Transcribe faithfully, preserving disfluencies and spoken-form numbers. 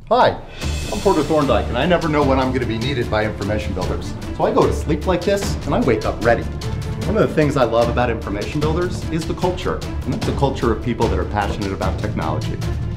Hi, I'm Porter Thorndike, and I never know when I'm going to be needed by information builders. So I go to sleep like this, and I wake up ready. One of the things I love about information builders is the culture, and that's the culture of people that are passionate about technology.